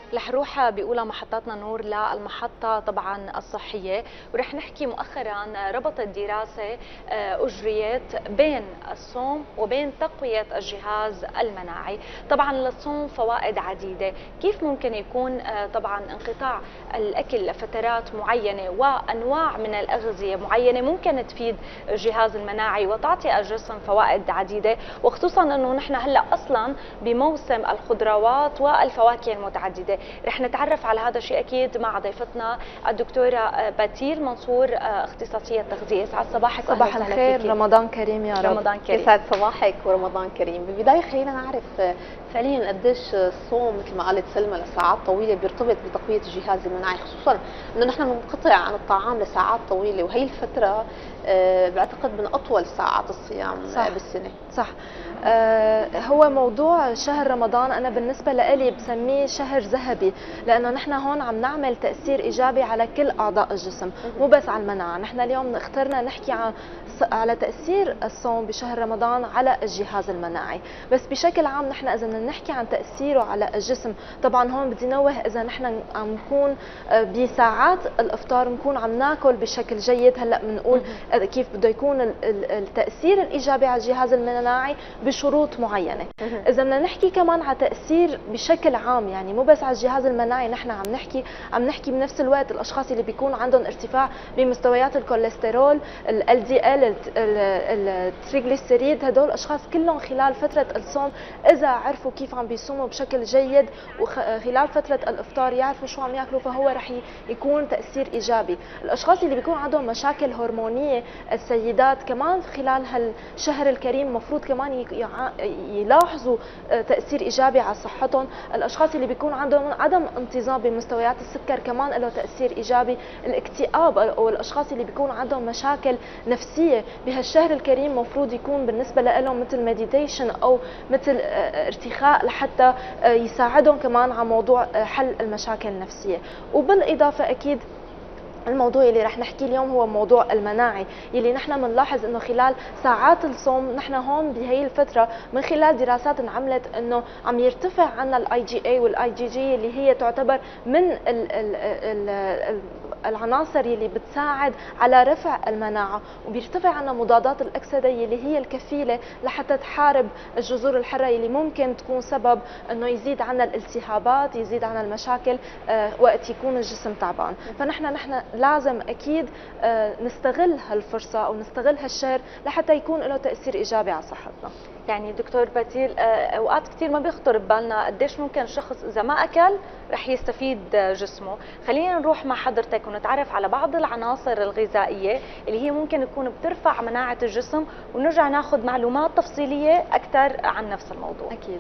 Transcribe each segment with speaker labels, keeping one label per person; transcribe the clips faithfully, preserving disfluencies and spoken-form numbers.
Speaker 1: رح نروح بأولى محطاتنا نور للمحطة طبعا الصحية، ورح نحكي مؤخرا ربطت دراسة أجريت بين الصوم وبين تقوية الجهاز المناعي. طبعا للصوم فوائد عديدة، كيف ممكن يكون طبعا انقطاع الأكل لفترات معينة وأنواع من الأغذية معينة ممكن تفيد الجهاز المناعي وتعطي الجسم فوائد عديدة، وخصوصا أنه نحن هلأ أصلا بموسم الخضروات والفواكه المتعددة. رح نتعرف على هذا الشيء أكيد مع ضيفتنا الدكتورة باتيل منصور، اختصاصية تغذية. سعد صباحك.
Speaker 2: صباح الخير، رمضان كريم يا رب.
Speaker 1: رمضان كريم.
Speaker 3: يسعد صباحك ورمضان كريم. بالبداية خلينا نعرف فعليا قديش الصوم مثل ما قالت سلمى لساعات طويلة بيرتبط بتقوية الجهاز المناعي، خصوصا انه نحن بننقطع عن الطعام لساعات طويلة، وهي الفترة بعتقد من اطول ساعات الصيام
Speaker 2: صح.
Speaker 3: بالسنة.
Speaker 2: صح. آه هو موضوع شهر رمضان انا بالنسبه لي بسميه شهر ذهبي، لانه نحن هون عم نعمل تاثير ايجابي على كل اعضاء الجسم، مو بس على المناعه. نحن اليوم اخترنا نحكي عن على تاثير الصوم بشهر رمضان على الجهاز المناعي، بس بشكل عام نحن اذا بدنا نحكي عن تاثيره على الجسم، طبعا هون بدي نوه اذا نحن عم نكون بساعات الافطار نكون عم ناكل بشكل جيد. هلا بنقول كيف بده يكون التاثير الايجابي على الجهاز المناعي بشروط معينه. اذا بدنا نحكي كمان على تاثير بشكل عام، يعني مو بس على الجهاز المناعي، نحن عم نحكي عم نحكي بنفس الوقت الاشخاص اللي بيكون عندهم ارتفاع بمستويات الكوليسترول، ال دي ال، التريغليسيريد، هدول الاشخاص كلهم خلال فتره الصوم اذا عرفوا كيف عم بيصوموا بشكل جيد وخلال فتره الافطار يعرفوا شو عم ياكلوا، فهو رح يكون تاثير ايجابي. الاشخاص اللي بيكون عندهم مشاكل هرمونيه، السيدات كمان خلال هالشهر الكريم المفروض كمان يلاحظوا تاثير ايجابي على صحتهم. الاشخاص اللي بيكون عندهم عدم انتظام بمستويات السكر كمان له تاثير ايجابي. الاكتئاب او الاشخاص اللي بيكون عندهم مشاكل نفسيه بهالشهر الكريم المفروض يكون بالنسبه لهم مثل مديتيشن او مثل ارتخاء لحتى يساعدهم كمان على موضوع حل المشاكل النفسيه. وبالاضافه اكيد الموضوع اللي رح نحكي اليوم هو موضوع المناعي، يلي نحن بنلاحظ انه خلال ساعات الصوم نحن هون بهي الفتره من خلال دراسات انعملت انه عم يرتفع عنا الاي جي اي والاي جي جي اللي هي تعتبر من ال ال ال ال العناصر اللي بتساعد على رفع المناعه، وبيرتفع عنا مضادات الاكسده اللي هي الكفيله لحتى تحارب الجذور الحره اللي ممكن تكون سبب انه يزيد عنا الالتهابات، يزيد عنا المشاكل آه وقت يكون الجسم تعبان. فنحن نحن لازم اكيد نستغل هالفرصه او نستغل هالشهر لحتى يكون له تاثير ايجابي على صحتنا.
Speaker 1: يعني دكتور باتيل، اوقات كثير ما بيخطر ببالنا قديش ممكن الشخص اذا ما اكل رح يستفيد جسمه. خلينا نروح مع حضرتك ونتعرف على بعض العناصر الغذائيه اللي هي ممكن تكون بترفع مناعه الجسم، ونرجع ناخذ معلومات تفصيليه اكثر عن نفس الموضوع.
Speaker 2: اكيد.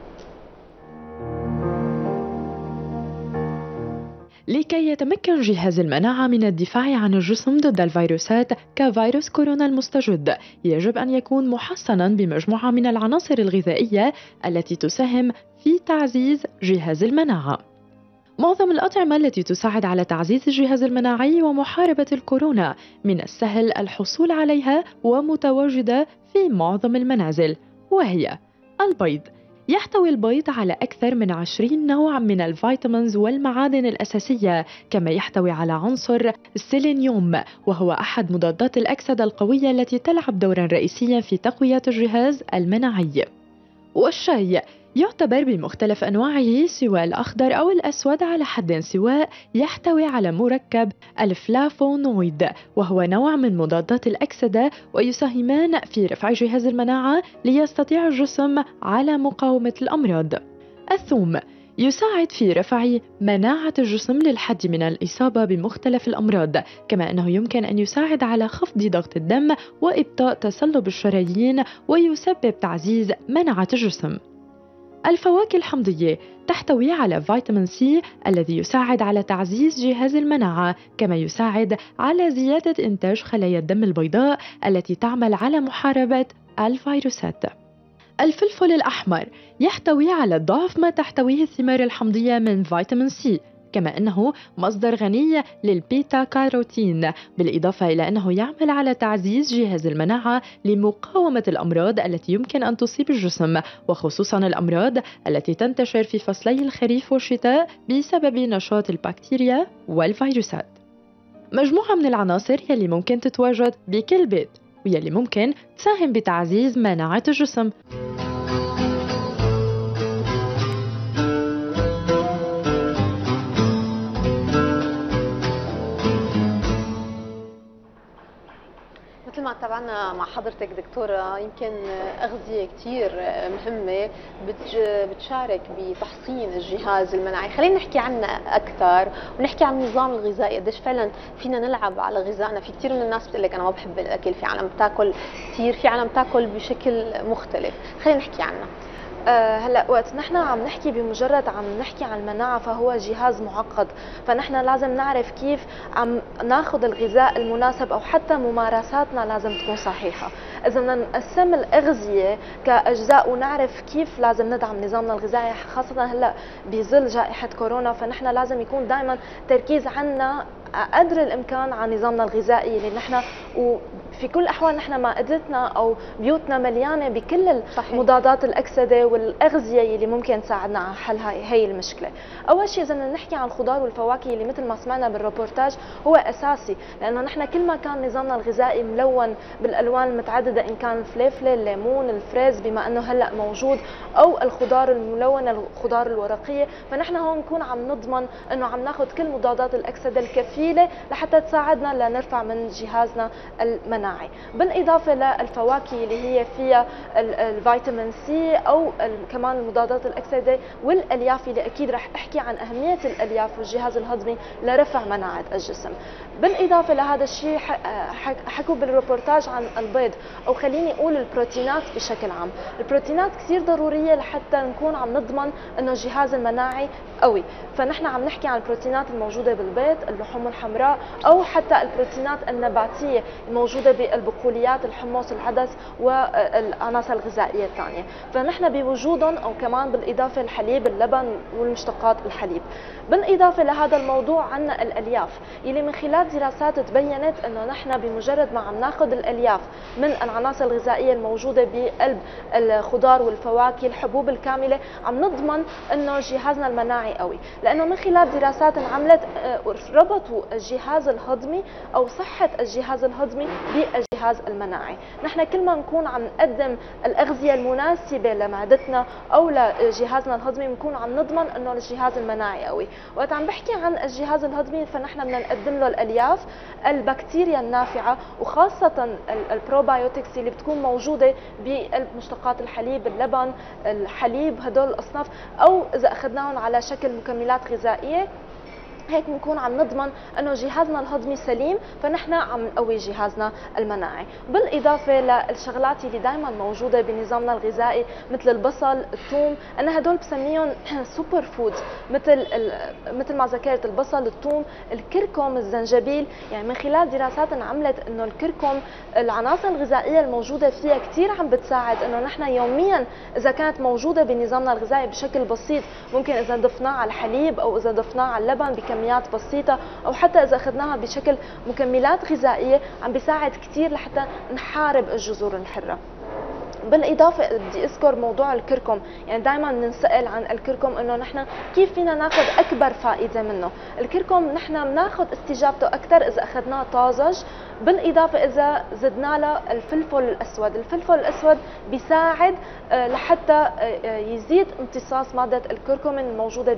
Speaker 4: لكي يتمكن جهاز المناعة من الدفاع عن الجسم ضد الفيروسات كفيروس كورونا المستجد، يجب أن يكون محصناً بمجموعة من العناصر الغذائية التي تساهم في تعزيز جهاز المناعة. معظم الأطعمة التي تساعد على تعزيز الجهاز المناعي ومحاربة الكورونا من السهل الحصول عليها ومتواجدة في معظم المنازل، وهي البيض. يحتوي البيض على أكثر من عشرين نوع من الفيتامينز والمعادن الأساسية، كما يحتوي على عنصر السيلينيوم، وهو أحد مضادات الأكسدة القوية التي تلعب دورا رئيسيا في تقوية الجهاز المناعي. والشاي يعتبر بمختلف أنواعه سواء الأخضر أو الأسود على حد سواء، يحتوي على مركب الفلافونويد، وهو نوع من مضادات الأكسدة، ويساهمان في رفع جهاز المناعة ليستطيع الجسم على مقاومة الأمراض. الثوم يساعد في رفع مناعة الجسم للحد من الإصابة بمختلف الأمراض، كما أنه يمكن أن يساعد على خفض ضغط الدم وإبطاء تصلب الشرايين، ويسبب تعزيز مناعة الجسم. الفواكه الحمضية تحتوي على فيتامين سي الذي يساعد على تعزيز جهاز المناعة، كما يساعد على زيادة إنتاج خلايا الدم البيضاء التي تعمل على محاربة الفيروسات. الفلفل الأحمر يحتوي على ضعف ما تحتويه الثمار الحمضية من فيتامين سي، كما أنه مصدر غني للبيتا كاروتين، بالإضافة إلى أنه يعمل على تعزيز جهاز المناعة لمقاومة الأمراض التي يمكن أن تصيب الجسم، وخصوصا الأمراض التي تنتشر في فصلي الخريف والشتاء بسبب نشاط البكتيريا والفيروسات. مجموعة من العناصر يلي ممكن تتواجد بكل بيت ويلي ممكن تساهم بتعزيز مناعة الجسم.
Speaker 3: مثل ما تابعنا مع حضرتك دكتورة، يمكن أغذية كتير مهمة بتشارك بتحصين الجهاز المناعي. خلينا نحكي عنها أكثر ونحكي عن النظام الغذائي، قديش فعلا فينا نلعب على غذائنا. في كتير من الناس بتقول لك أنا ما بحب الأكل، في عالم بتاكل كتير، في عالم بتاكل بشكل مختلف. خلينا نحكي عنها.
Speaker 2: أه هلا وقت نحن عم نحكي بمجرد عم نحكي عن المناعه فهو جهاز معقد، فنحن لازم نعرف كيف عم ناخذ الغذاء المناسب او حتى ممارساتنا لازم تكون صحيحه. اذا بدنا نقسم الاغذيه كاجزاء ونعرف كيف لازم ندعم نظامنا الغذائي، خاصه هلا بظل جائحه كورونا، فنحن لازم يكون دائما تركيز عنا قدر الامكان على نظامنا الغذائي اللي نحن، وفي كل الاحوال نحن مائدتنا او بيوتنا مليانه بكل المضادات الاكسده والاغذيه اللي ممكن تساعدنا على حل هاي هي المشكله. اول شيء اذا بدنا نحكي عن الخضار والفواكه اللي مثل ما سمعنا بالروبورتاج هو اساسي، لانه نحن كل ما كان نظامنا الغذائي ملون بالالوان المتعدده، ان كان الفليفله، الليمون، الفريز بما انه هلا موجود، او الخضار الملونه، الخضار الورقيه، فنحن هون نكون عم نضمن انه عم ناخذ كل مضادات الاكسده الكفيله لحتى تساعدنا لنرفع من جهازنا المناعي. بالاضافه للفواكه اللي هي فيها الفيتامين سي او كمان المضادات الاكسده والالياف اللي اكيد رح احكي عن اهميه الالياف والجهاز الهضمي لرفع مناعه الجسم. بالاضافه لهذا الشيء حكوا بالروبورتاج عن البيض، او خليني اقول البروتينات بشكل عام. البروتينات كثير ضروريه لحتى نكون عم نضمن انه الجهاز المناعي قوي، فنحن عم نحكي عن البروتينات الموجوده بالبيض، اللحوم الحمراء، او حتى البروتينات النباتيه الموجوده بالبقوليات، الحمص، العدس والعناصر الغذائيه الثانيه، فنحن بوجودهم، او كمان بالاضافه الحليب، اللبن والمشتقات الحليب. بالاضافه لهذا الموضوع عندنا الالياف، يلي من خلال دراسات تبينت انه نحن بمجرد ما عم ناخذ الالياف من العناصر الغذائيه الموجوده بقلب الخضار والفواكه، الحبوب الكامله، عم نضمن انه جهازنا المناعي قوي، لانه من خلال دراسات انعملت ربطوا الجهاز الهضمي او صحه الجهاز الهضمي بالجهاز المناعي. نحن كل ما نكون عم نقدم الاغذيه المناسبه لمعدتنا او لجهازنا الهضمي بنكون عم نضمن انه الجهاز المناعي قوي. وقت عم بحكي عن الجهاز الهضمي فنحن بدنا نقدم له الالياف، البكتيريا النافعه، وخاصه البروبايوتكس اللي بتكون موجوده بمشتقات الحليب، اللبن، الحليب، هدول الاصناف، او اذا اخذناهم على شكل مكملات غذائيه، هيك بنكون عم نضمن انه جهازنا الهضمي سليم، فنحن عم نقوي جهازنا المناعي. بالاضافه للشغلات اللي دائما موجوده بنظامنا الغذائي مثل البصل، الثوم، انا هدول بسميهم سوبر فود، مثل مثل ما ذكرت البصل، الثوم، الكركم، الزنجبيل. يعني من خلال دراسات انعملت انه الكركم العناصر الغذائيه الموجوده فيها كثير عم بتساعد انه نحن يوميا اذا كانت موجوده بنظامنا الغذائي بشكل بسيط، ممكن اذا ضفناه على الحليب او اذا ضفناه على اللبن بكميات بسيطه، او حتى اذا اخذناها بشكل مكملات غذائيه، عم بيساعد كثير لحتى نحارب الجذور الحره. بالاضافه بدي اذكر موضوع الكركم، يعني دائما بنسال عن الكركم انه نحن كيف فينا ناخذ اكبر فائده منه. الكركم نحن بناخذ استجابته اكثر اذا اخذناه طازج، بالاضافه اذا زدنا له الفلفل الاسود. الفلفل الاسود بيساعد لحتى يزيد امتصاص ماده الكركمين الموجوده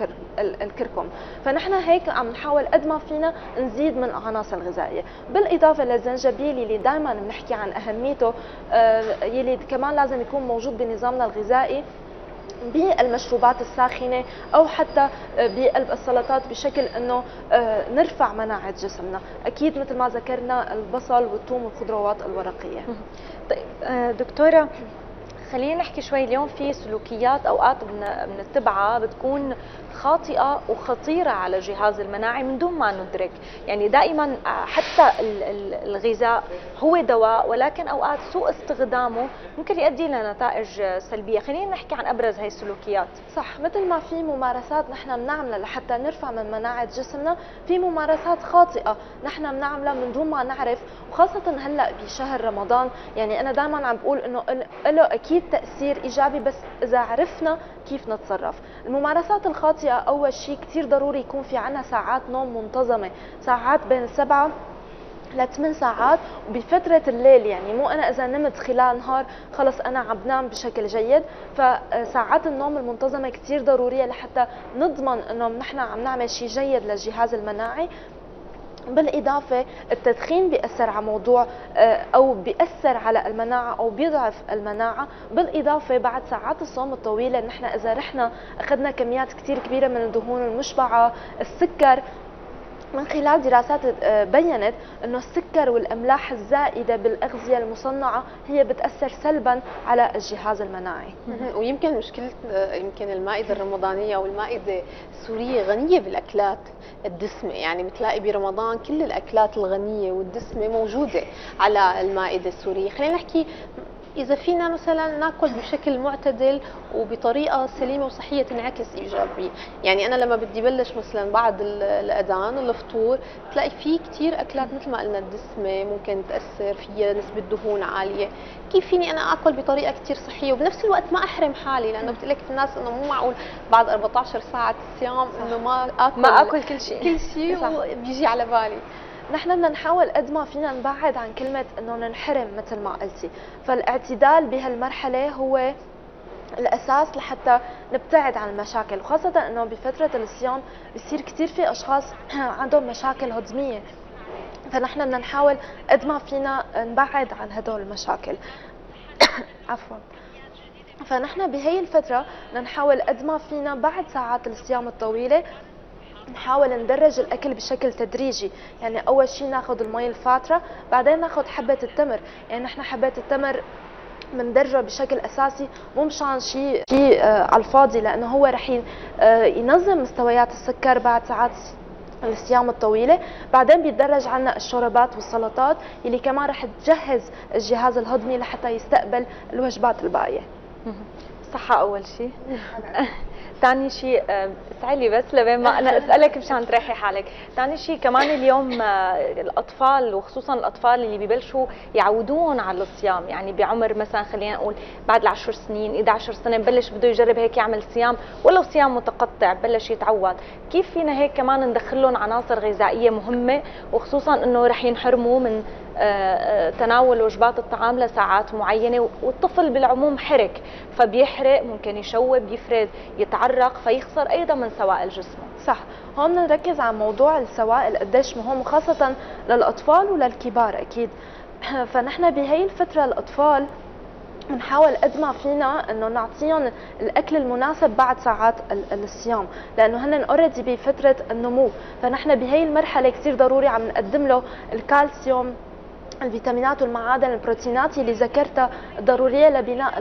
Speaker 2: بالكركم، فنحن هيك عم نحاول قد ما فينا نزيد من العناصر الغذائيه. بالاضافه للزنجبيل اللي دائما بنحكي عن اهميته، يلي كمان لازم يكون موجود بنظامنا الغذائي بالمشروبات الساخنه او حتى بقلب السلطات، بشكل انه نرفع مناعه جسمنا. اكيد مثل ما ذكرنا البصل والثوم والخضروات الورقيه.
Speaker 1: طيب دكتوره، خلينا نحكي شوي. اليوم في سلوكيات اوقات بنتبعها بتكون خاطئه وخطيره على الجهاز المناعي من دون ما ندرك. يعني دائما حتى الغذاء هو دواء، ولكن اوقات سوء استخدامه ممكن يؤدي لنتائج سلبيه. خلينا نحكي عن ابرز هي السلوكيات.
Speaker 2: صح، مثل ما في ممارسات نحن بنعملها لحتى نرفع من مناعه جسمنا، في ممارسات خاطئه نحن بنعملها من دون ما نعرف، وخاصه هلا بشهر رمضان. يعني انا دائما عم بقول انه له اكيد تاثير ايجابي بس اذا عرفنا كيف نتصرف. الممارسات الخاطئه اول شيء كثير ضروري يكون في عنا ساعات نوم منتظمه، ساعات بين سبعة لثمان ساعات، وبفترة الليل. يعني مو أنا إذا نمت خلال نهار خلص أنا عم بنام بشكل جيد. فساعات النوم المنتظمة كثير ضرورية لحتى نضمن إنه نحن عم نعمل شيء جيد للجهاز المناعي. بالإضافة التدخين بيأثر على موضوع أو بيأثر على المناعة أو بيضعف المناعة. بالإضافة بعد ساعات الصوم الطويلة نحن إذا رحنا أخذنا كميات كثير كبيرة من الدهون المشبعة، السكر، من خلال دراسات بينت انه السكر والاملاح الزائده بالاغذيه المصنعه هي بتاثر سلبا على الجهاز المناعي.
Speaker 3: ويمكن مشكله يمكن المائده الرمضانيه او المائده السوريه غنيه بالاكلات الدسمه. يعني بتلاقي برمضان كل الاكلات الغنيه والدسمه موجوده على المائده السوريه. خلينا نحكي إذا فينا مثلا ناكل بشكل معتدل وبطريقة سليمة وصحية تنعكس إيجابية. يعني أنا لما بدي بلش مثلا بعد الأذان الفطور تلاقي في كثير أكلات مثل ما قلنا الدسمة ممكن تأثر فيها، نسبة دهون عالية. كيف فيني أنا آكل بطريقة كثير صحية وبنفس الوقت ما أحرم حالي؟ لأنه بتقول لك الناس إنه مو معقول بعد أربعة عشر ساعة صيام إنه ما آكل
Speaker 1: ما آكل كل شيء
Speaker 3: كل شيء وبيجي على بالي.
Speaker 2: نحن بدنا نحاول قد ما فينا نبعد عن كلمة انه ننحرم مثل ما قلتي، فالاعتدال بهالمرحلة هو الاساس لحتى نبتعد عن المشاكل، وخاصة انه بفترة الصيام بصير كثير في اشخاص عندهم مشاكل هضمية، فنحن بدنا نحاول قد ما فينا نبعد عن هدول المشاكل. عفوا. فنحن بهي الفترة بدنا نحاول قد ما فينا بعد ساعات الصيام الطويلة نحاول ندرج الاكل بشكل تدريجي. يعني اول شيء ناخذ المي الفاتره، بعدين ناخذ حبه التمر. يعني نحن حبه التمر بندرجه بشكل اساسي مو مشان شيء شيء آه على الفاضي، لانه هو رح آه ينظم مستويات السكر بعد ساعات الصيام الطويله. بعدين بيتدرج عنا الشوربات والسلطات اللي كمان رح تجهز الجهاز الهضمي لحتى يستقبل الوجبات الباقيه.
Speaker 1: صحة أول شيء. ثاني شيء اسعلي بس لبين ما أنا أسألك مشان تريحي حالك. ثاني شيء كمان اليوم الأطفال وخصوصا الأطفال اللي ببلشوا يعودون على الصيام، يعني بعمر مثلا خلينا نقول بعد العشر سنين إحدى عشرة سنة ببلش بده يجرب هيك يعمل صيام ولو صيام متقطع ببلش يتعود. كيف فينا هيك كمان ندخلهم عناصر غذائية مهمة، وخصوصا إنه رح ينحرموا من تناول وجبات الطعام لساعات معينة، والطفل بالعموم حرك فبيحرق ممكن يشوب يفرد يتعرق فيخسر أيضا من سوائل جسمه.
Speaker 2: صح، هون نركز على موضوع السوائل قديش مهم، وخاصة للأطفال وللكبار أكيد. فنحن بهي الفترة الأطفال بنحاول قد ما فينا انه نعطيهم الاكل المناسب بعد ساعات الصيام، لانه هن اوريدي بفتره النمو. فنحن بهي المرحله كثير ضروري عم نقدم له الكالسيوم، الفيتامينات والمعادن، البروتينات اللي ذكرتها ضروريه لبناء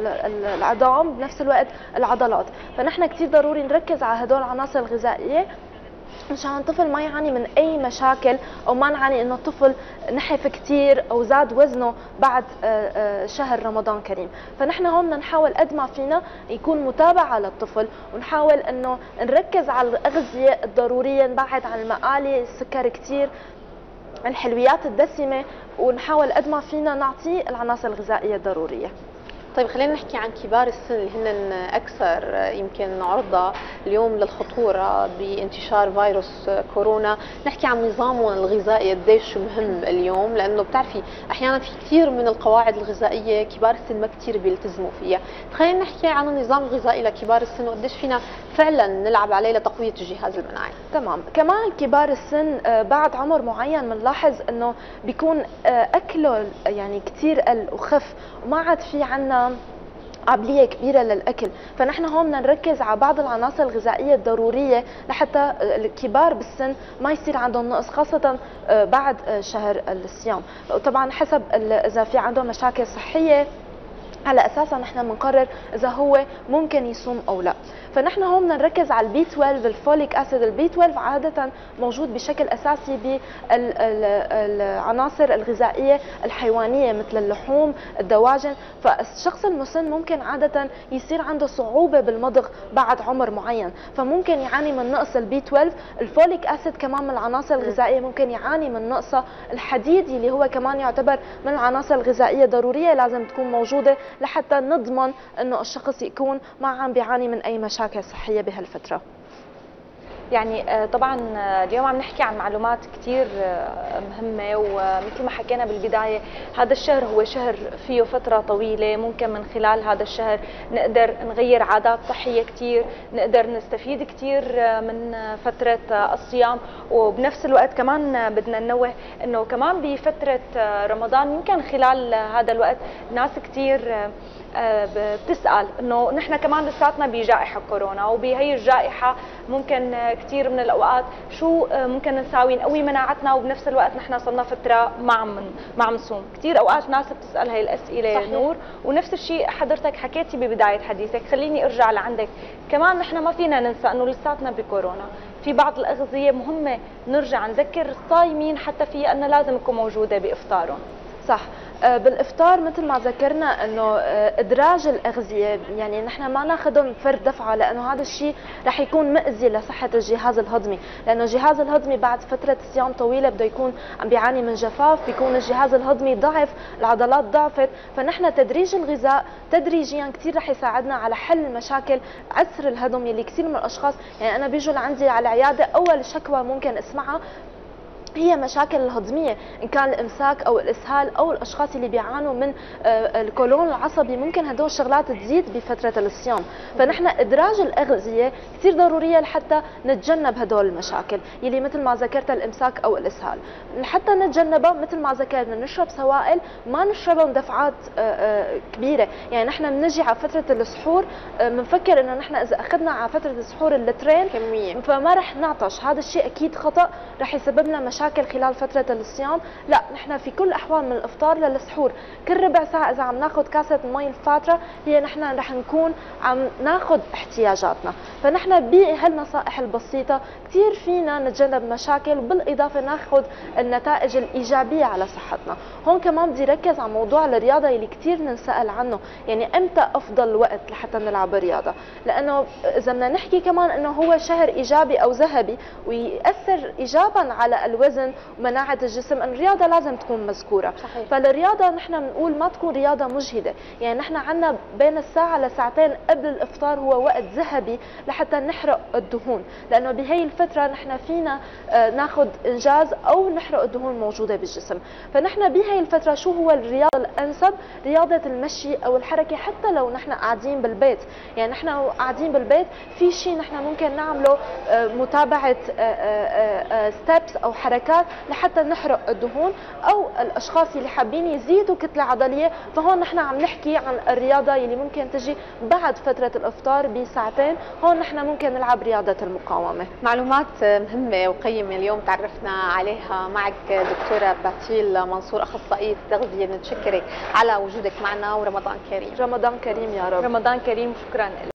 Speaker 2: العظام بنفس الوقت العضلات. فنحن كثير ضروري نركز على هدول العناصر الغذائيه مشان الطفل ما يعاني من اي مشاكل، او ما نعاني انه الطفل نحف كثير او زاد وزنه بعد شهر رمضان كريم. فنحن هون بدنا نحاول قد ما فينا يكون متابعه للطفل، ونحاول انه نركز على الاغذيه الضروريه، نبعد عن المقالي، السكر كثير، الحلويات الدسمه، ونحاول قد ما فينا نعطيه العناصر الغذائيه الضروريه.
Speaker 3: طيب خلينا نحكي عن كبار السن اللي هن اكثر يمكن عرضه اليوم للخطوره بانتشار فيروس كورونا. نحكي عن نظامهم الغذائي قديش مهم اليوم، لانه بتعرفي احيانا في كثير من القواعد الغذائيه كبار السن ما كثير بيلتزموا فيها. خلينا نحكي عن النظام الغذائي لكبار السن وقديش فينا فعلا نلعب عليه لتقويه الجهاز المناعي.
Speaker 2: تمام. كمان كبار السن بعد عمر معين بنلاحظ انه بيكون اكله يعني كثير قل وخف وما عاد في عنا قابلية كبيرة للأكل. فنحن هون بدنا نركز على بعض العناصر الغذائية الضرورية لحتى الكبار بالسن ما يصير عندهم نقص، خاصة بعد شهر الصيام. وطبعا حسب إذا في عندهم مشاكل صحية على اساسها نحن بنقرر اذا هو ممكن يصوم او لا. فنحن هون بدنا نركز على البي اثني عشر، الفوليك اسيد. البي اثني عشر عاده موجود بشكل اساسي بالعناصر الغذائيه الحيوانيه مثل اللحوم، الدواجن. فالشخص المسن ممكن عاده يصير عنده صعوبه بالمضغ بعد عمر معين، فممكن يعاني من نقص البي اثني عشر. الفوليك اسيد كمان من العناصر الغذائيه ممكن يعاني من نقصها. الحديد اللي هو كمان يعتبر من العناصر الغذائيه ضروريه لازم تكون موجوده لحتى نضمن انه الشخص يكون ما عم بيعاني من اي مشاكل صحيه بهالفتره.
Speaker 1: يعني طبعا اليوم عم نحكي عن معلومات كثير مهمة، ومثل ما حكينا بالبداية هذا الشهر هو شهر فيه فترة طويلة، ممكن من خلال هذا الشهر نقدر نغير عادات صحية كثير، نقدر نستفيد كثير من فترة الصيام. وبنفس الوقت كمان بدنا ننوه انه كمان بفترة رمضان يمكن خلال هذا الوقت ناس كثير بتسأل انه نحن كمان لساتنا بجائحة كورونا، وبهي الجائحة ممكن كثير من الاوقات شو ممكن نساوي نقوي مناعتنا، وبنفس الوقت نحن صرنا فترة ما عم ما عم نصوم. كثير اوقات ناس بتسأل هي الاسئلة. صحيح. نور، ونفس الشيء حضرتك حكيتي ببداية حديثك، خليني ارجع لعندك كمان. نحن ما فينا ننسى انه لساتنا بكورونا، في بعض الاغذية مهمة نرجع نذكر الصايمين حتى في انها لازم تكون موجودة بافطارهم.
Speaker 2: صح. بالافطار مثل ما ذكرنا انه ادراج الاغذيه، يعني نحن ما ناخذهم فرد دفعه، لانه هذا الشيء رح يكون مؤذي لصحه الجهاز الهضمي، لانه الجهاز الهضمي بعد فتره صيام طويله بده يكون عم بيعاني من جفاف، بيكون الجهاز الهضمي ضعف، العضلات ضعفت. فنحن تدريج الغذاء تدريجيا كثير رح يساعدنا على حل مشاكل عسر الهضم اللي كثير من الاشخاص، يعني انا بيجوا لعندي على العياده اول شكوى ممكن اسمعها هي مشاكل الهضميه، ان كان الامساك او الاسهال او الاشخاص اللي بيعانوا من القولون العصبي، ممكن هدول الشغلات تزيد بفتره الصيام. فنحن ادراج الاغذيه كثير ضروريه لحتى نتجنب هدول المشاكل يلي مثل ما ذكرت الامساك او الاسهال. لحتى نتجنبها مثل ما ذكرنا نشرب سوائل، ما نشربهم دفعات كبيره. يعني نحن بنجي على فتره السحور بنفكر انه نحن اذا اخذنا على فتره السحور اللترين كميه فما رح نعطش، هذا الشيء اكيد خطا، رح يسبب لنا مشاكل خلال فترة الصيام. لا، نحن في كل الأحوال من الإفطار للسحور كل ربع ساعة إذا عم ناخذ كاسة مي الفاترة هي نحن رح نكون عم ناخذ احتياجاتنا. فنحن بهالنصائح البسيطة كثير فينا نتجنب مشاكل، بالإضافة ناخذ النتائج الإيجابية على صحتنا. هون كمان بدي ركز على موضوع الرياضة اللي كثير ننسأل عنه، يعني إمتى أفضل وقت لحتى نلعب رياضة؟ لأنه إذا بدنا نحكي كمان إنه هو شهر إيجابي أو ذهبي ويأثر إيجابا على الوزن ومناعة الجسم، الرياضة لازم تكون مذكورة. صحيح. فالرياضة نحن بنقول ما تكون رياضة مجهدة، يعني نحن عنا بين الساعة لساعتين قبل الإفطار هو وقت ذهبي لحتى نحرق الدهون، لأنه بهي الفترة نحن فينا ناخذ إنجاز أو نحرق الدهون الموجودة بالجسم. فنحن بهي الفترة شو هو الرياضة الأنسب؟ رياضة المشي أو الحركة، حتى لو نحن قاعدين بالبيت. يعني نحن قاعدين بالبيت في شيء نحن ممكن نعمله متابعة ستيبس أو حركات لحتى نحرق الدهون، او الاشخاص اللي حابين يزيدوا كتله عضليه، فهون نحن عم نحكي عن الرياضه اللي ممكن تجي بعد فتره الافطار بساعتين، هون نحن ممكن نلعب رياضه المقاومه.
Speaker 3: معلومات مهمه وقيمه اليوم تعرفنا عليها معك دكتوره باتيل منصور، اخصائيه تغذيه. بنتشكرك على وجودك معنا، ورمضان كريم.
Speaker 2: رمضان كريم يا رب.
Speaker 1: رمضان كريم، شكرا لك.